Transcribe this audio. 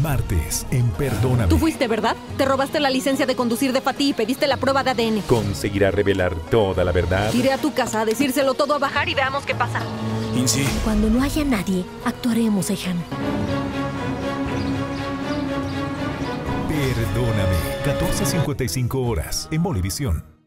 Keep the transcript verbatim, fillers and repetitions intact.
Martes, en Perdóname. Tú fuiste, ¿verdad? Te robaste la licencia de conducir de Fatih y pediste la prueba de A D N. ¿Conseguirá revelar toda la verdad? Iré a tu casa a decírselo todo, a bajar y veamos qué pasa. Insi. Cuando no haya nadie, actuaremos, Ehan. Perdóname. catorce cincuenta y cinco horas en Bolivisión.